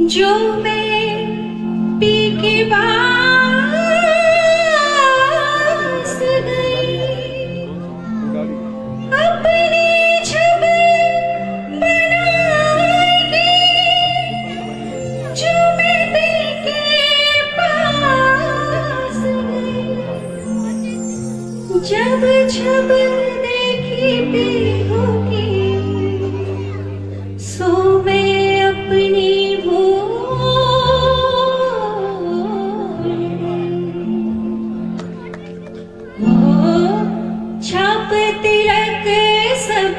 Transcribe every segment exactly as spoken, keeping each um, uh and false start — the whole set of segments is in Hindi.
जो मैं पी के पास गई, अपनी छवि बनाएगी। जो मैं पी के पास गई, जब छब देखी पी होगी, सो मैं अपनी छाप तिलक सब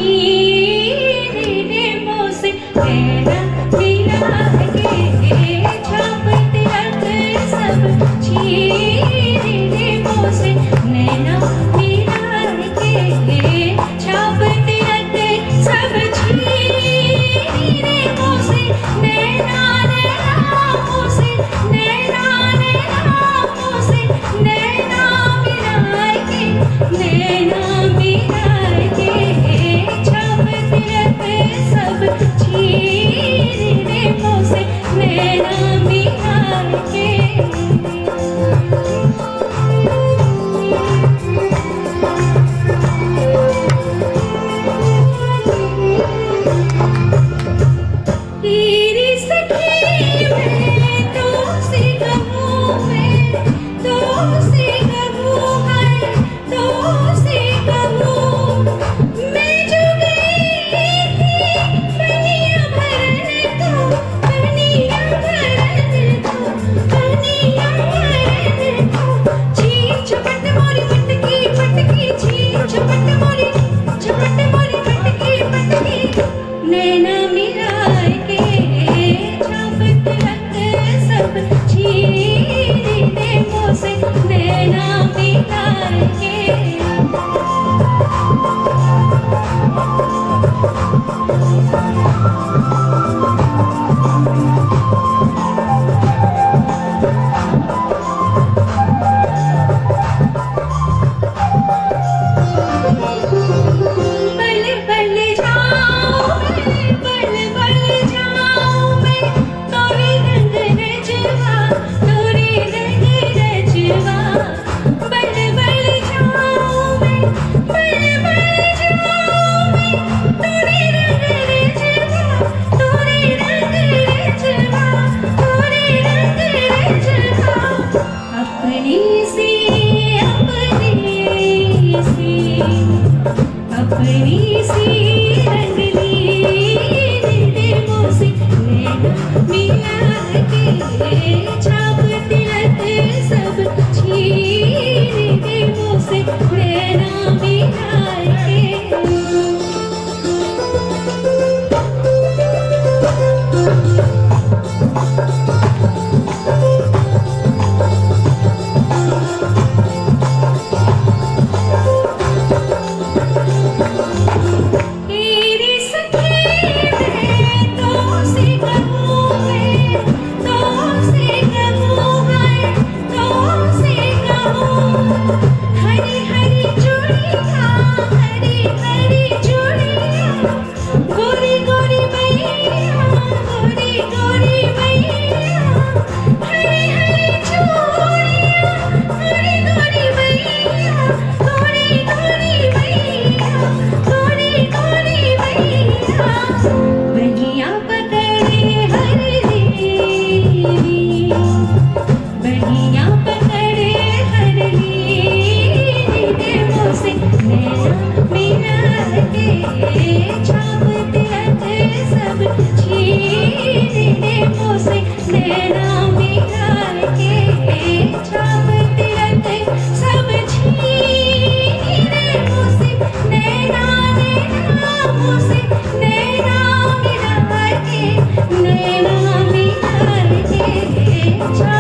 छीने मोसे मेरा मिला के। छाप तिलक सब छीने मोसे नैना मिला के। छाप तिलक सब छीने मोसे नैना नैना मोसे नैना नैना मोसे नैना मिला के। नैना मिला के। छाप तिलक सब छीने मोसे नैना मिला के। तेरी सखी मैं तो से कहूँ, मैं तो से कहूँ, है तो से कहूँ। मैं जो गई थी बनिया भरने को, बनिया भरने को, बनिया भरने को। छीन झपट मोरी पटकी पटकी, छीन झपट मोरी झपट मोरी पटकी पटकी। नैना मिला के। छाप तिलक सब छीने मोसे नैना मिला के। बल बल जाऊं मैं, बल बल जाऊं मैं, तोरे रंग रजवा, तोरे रंग रजवा। बल बल जाऊं मैं, बल बल जाऊं मैं, तोरे रंग रजवा, तोरे रंग रजवा, तोरे रंग रजवा। अपनी सी अपनी सी अपनी सी रंगली मोसे नैना मिला के। छाप तिलक सब छीने मोसे नैना मिला के। तेरी सखी मैं तो से कहूँ, मैं तो से कहूँ, है तो से कहूँ। हरी हरी चूड़िया, हरी हरी चूड़िया, गोरी गोरी मैया, गोरी गोरी मैया। हरी हरी चूड़िया, गोरी गोरी मैया, गोरी गोरी मैया, गोरी गोरी मैया। बहिया पकड़े हर देवी, बहिया पकड़े हर लीने मोसे नैना मिला के। छाप तिलक सब छीने मोसे नैना मिला के। छाप तिलक सब छीने मोसे नैना नैना मोसे नैना मिला के। नैना मिला के।